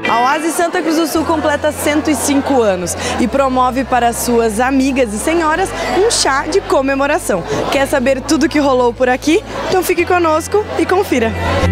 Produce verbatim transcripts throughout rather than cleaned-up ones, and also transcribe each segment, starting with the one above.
A Oase Santa Cruz do Sul completa cento e cinco anos e promove para suas amigas e senhoras um chá de comemoração. Quer saber tudo que rolou por aqui? Então fique conosco e confira!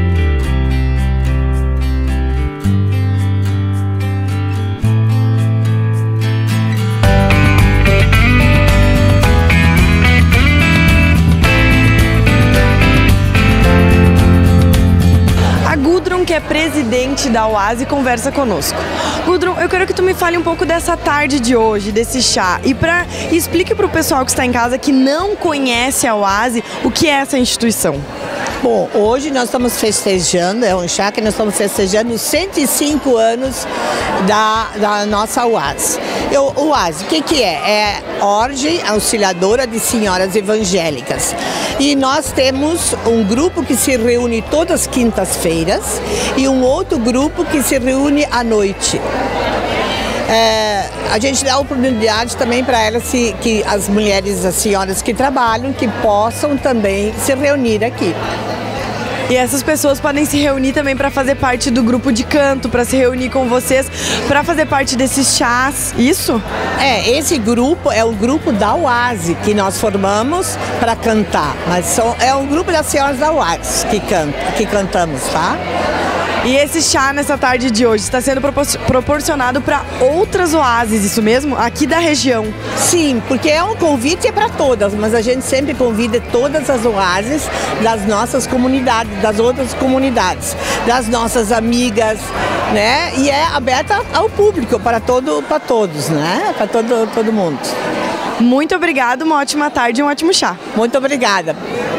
Que é presidente da Oase, conversa conosco. Gudrun, eu quero que tu me fale um pouco dessa tarde de hoje, desse chá, e para explique para o pessoal que está em casa que não conhece a Oase, o que é essa instituição. Bom, hoje nós estamos festejando, é um chá que nós estamos festejando os cento e cinco anos da, da nossa Oase. O Oase, o que, que é? É Ordem Auxiliadora de Senhoras Evangélicas. E nós temos um grupo que se reúne todas as quintas-feiras e um outro grupo que se reúne à noite. É, a gente dá oportunidade também para elas, se, que as mulheres, as senhoras que trabalham, que possam também se reunir aqui. E essas pessoas podem se reunir também para fazer parte do grupo de canto, para se reunir com vocês, para fazer parte desses chás, isso? É, esse grupo é o grupo da Oase que nós formamos para cantar, mas são, é um grupo das senhoras da Oase que, canta, que cantamos, tá? E esse chá nessa tarde de hoje está sendo proporcionado para outras oases, isso mesmo? Aqui da região? Sim, porque é um convite para todas, mas a gente sempre convida todas as oases das nossas comunidades, das outras comunidades, das nossas amigas, né? E é aberta ao público, para, todo, para todos, né? Para todo, todo mundo. Muito obrigada, uma ótima tarde e um ótimo chá. Muito obrigada.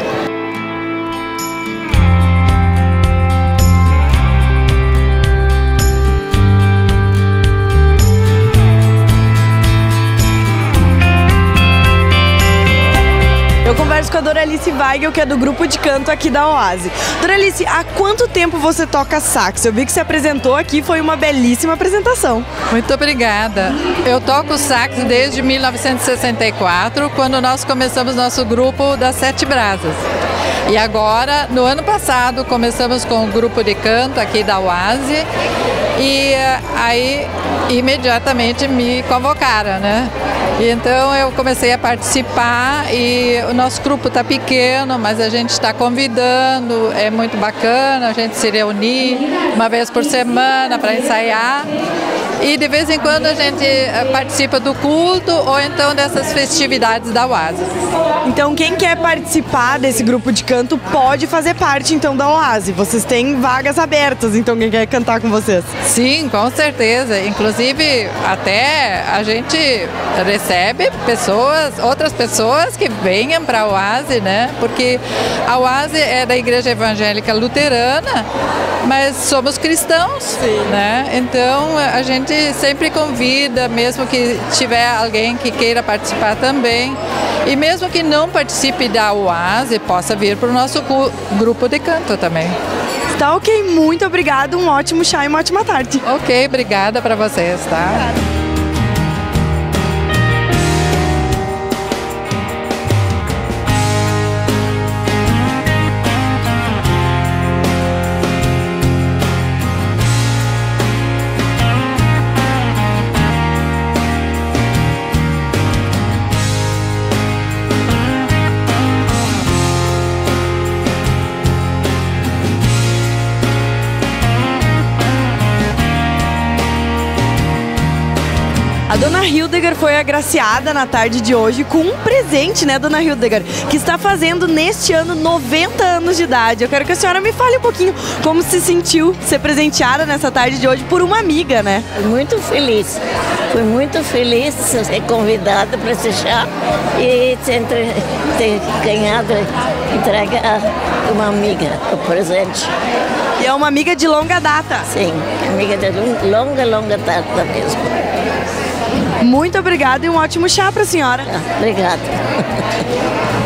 Eu converso com a Doralice Weigel, que é do grupo de canto aqui da Oase. Doralice, há quanto tempo você toca sax? Eu vi que você apresentou aqui, foi uma belíssima apresentação. Muito obrigada. Eu toco sax desde mil novecentos e sessenta e quatro, quando nós começamos nosso grupo das Sete Brasas. E agora, no ano passado, começamos com o grupo de canto aqui da Oase e aí imediatamente me convocaram, né? E então eu comecei a participar e o nosso grupo está pequeno, mas a gente está convidando, é muito bacana a gente se reunir uma vez por semana para ensaiar. E de vez em quando a gente participa do culto ou então dessas festividades da Oase. Então quem quer participar desse grupo de canto pode fazer parte então da Oase. Vocês têm vagas abertas, então quem quer cantar com vocês? Sim, com certeza. Inclusive até a gente recebe pessoas, outras pessoas que venham para a Oase, né? Porque a Oase é da Igreja Evangélica Luterana, mas somos cristãos, sim, né? Então a gente sempre convida, mesmo que tiver alguém que queira participar também, e mesmo que não participe da Oase, possa vir para o nosso grupo de canto também. Tá ok, muito obrigada, um ótimo chá e uma ótima tarde. Ok, obrigada para vocês, tá? Obrigada. A dona Hildegard foi agraciada na tarde de hoje com um presente, né, dona Hildegard, que está fazendo neste ano noventa anos de idade. Eu quero que a senhora me fale um pouquinho como se sentiu ser presenteada nessa tarde de hoje por uma amiga, né? Muito feliz. Fui muito feliz de ser convidada para esse chá e ter, ter ganhado, entregar uma amiga o presente. E é uma amiga de longa data? Sim, amiga de longa, longa data mesmo. Muito obrigada e um ótimo chá para a senhora. Obrigada.